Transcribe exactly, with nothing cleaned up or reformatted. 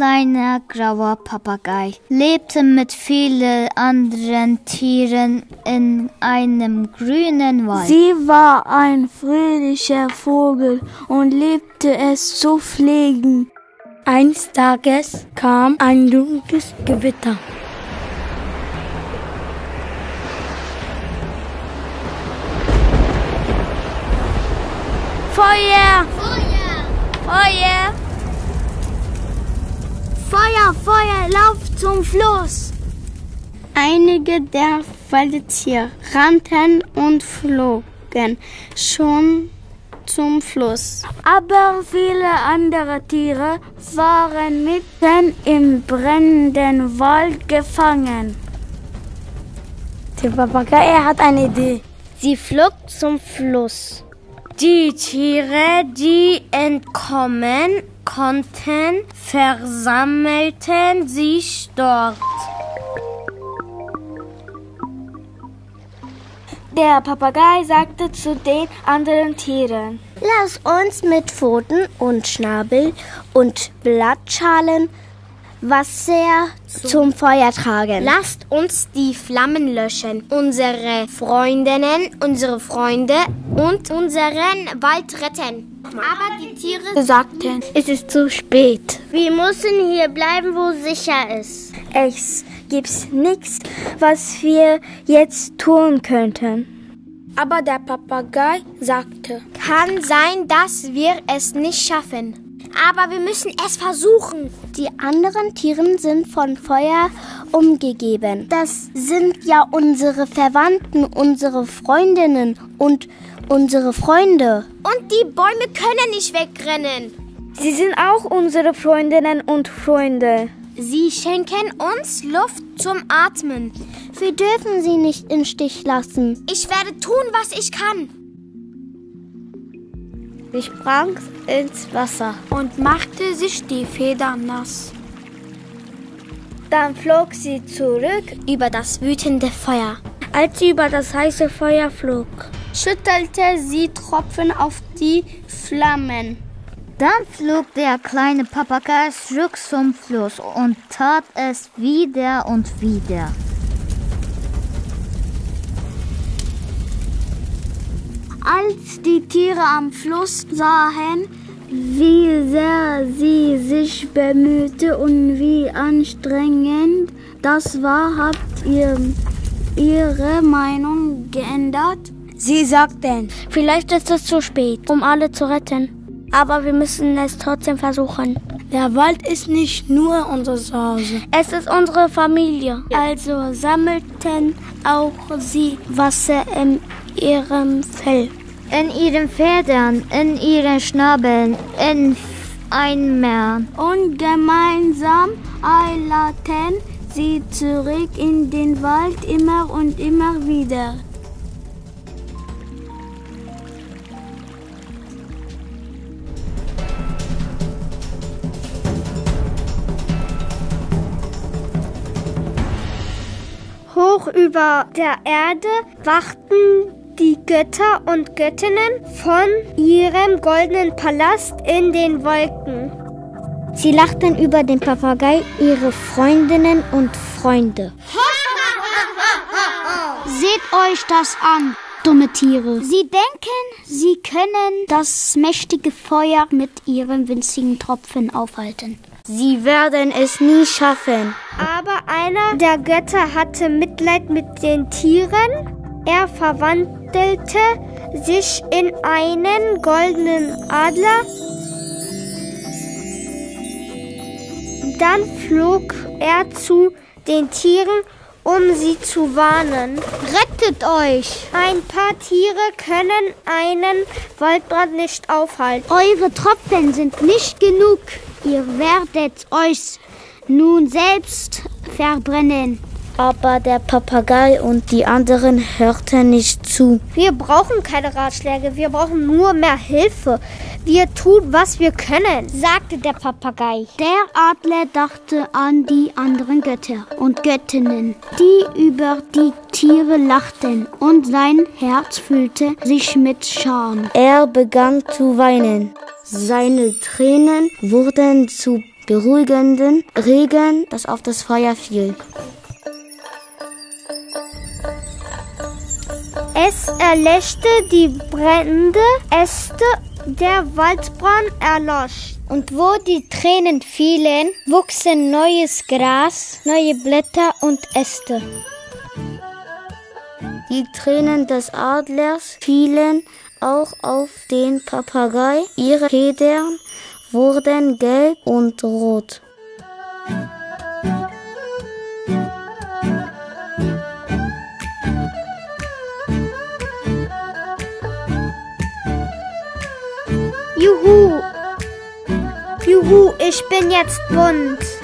kleiner grauer Papagei lebte mit vielen anderen Tieren in einem grünen Wald. Sie war ein fröhlicher Vogel und liebte es zu fliegen. Eines Tages kam ein dunkles Gewitter. Feuer! Feuer! Feuer! Feuer, Feuer, lauf zum Fluss! Einige der Waldtiere rannten und flogen schon zum Fluss. Aber viele andere Tiere waren mitten im brennenden Wald gefangen. Der Papagei hat eine Idee. Sie flog zum Fluss. Die Tiere, die entkommen konnten, versammelten sich dort. Der Papagei sagte zu den anderen Tieren: Lass uns mit Pfoten und Schnabel und Blattschalen Wasser zum Feuer tragen. Lasst uns die Flammen löschen. Unsere Freundinnen, unsere Freunde und unseren Wald retten. Aber die Tiere sagten, es ist zu spät. Wir müssen hier bleiben, wo es sicher ist. Es gibt nichts, was wir jetzt tun könnten. Aber der Papagei sagte, kann sein, dass wir es nicht schaffen. Aber wir müssen es versuchen. Die anderen Tiere sind von Feuer umgegeben. Das sind ja unsere Verwandten, unsere Freundinnen und unsere Freunde. Und die Bäume können nicht wegrennen. Sie sind auch unsere Freundinnen und Freunde. Sie schenken uns Luft zum Atmen. Wir dürfen sie nicht im Stich lassen. Ich werde tun, was ich kann. Sie sprang ins Wasser und machte sich die Federn nass. Dann flog sie zurück über das wütende Feuer. Als sie über das heiße Feuer flog, schüttelte sie Tropfen auf die Flammen. Dann flog der kleine Papagei zurück zum Fluss und tat es wieder und wieder. Als die Tiere am Fluss sahen, wie sehr sie sich bemühte und wie anstrengend das war, hat ihr ihre Meinung geändert. Sie sagten, vielleicht ist es zu spät, um alle zu retten. Aber wir müssen es trotzdem versuchen. Der Wald ist nicht nur unser Zuhause. Es ist unsere Familie. Also sammelten auch sie Wasser in ihrem Fell. In ihren Federn, in ihren Schnabeln, in Eimer. Und gemeinsam eilten sie zurück in den Wald immer und immer wieder. Hoch über der Erde wachten die Götter und Göttinnen von ihrem goldenen Palast in den Wolken. Sie lachten über den Papagei, ihre Freundinnen und Freunde. Seht euch das an, dumme Tiere. Sie denken, sie können das mächtige Feuer mit ihren winzigen Tropfen aufhalten. Sie werden es nie schaffen. Aber einer der Götter hatte Mitleid mit den Tieren. Er verwandelte sich in einen goldenen Adler. Dann flog er zu den Tieren, um sie zu warnen. Rettet euch! Ein paar Tiere können einen Waldbrand nicht aufhalten. Eure Tropfen sind nicht genug. Ihr werdet euch nun selbst verbrennen. Aber der Papagei und die anderen hörten nicht zu. Wir brauchen keine Ratschläge, wir brauchen nur mehr Hilfe. Wir tun, was wir können, sagte der Papagei. Der Adler dachte an die anderen Götter und Göttinnen, die über die Tiere lachten, und sein Herz füllte sich mit Scham. Er begann zu weinen. Seine Tränen wurden zu beruhigenden Regen, das auf das Feuer fiel. Es erlöschte die brennende Äste, der Waldbrand erlosch. Und wo die Tränen fielen, wuchsen neues Gras, neue Blätter und Äste. Die Tränen des Adlers fielen auch auf den Papagei. Ihre Federn wurden gelb und rot. Juhu! Juhu, ich bin jetzt bunt.